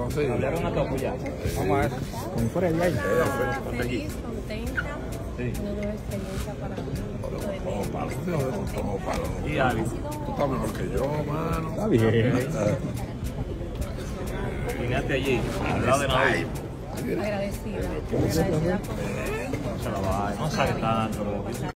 hablaron, sí. Hablaron a todos ya. Vamos a eso. Como fuera el aire. Feliz, contenta. Una nueva experiencia para mí. Todo palo. Y Ali. Tú estás mejor que yo, mano. Está bien. Llegaste allí, al lado de Navi. Agradecida. Agradecida con No se la va, no sabe tanto.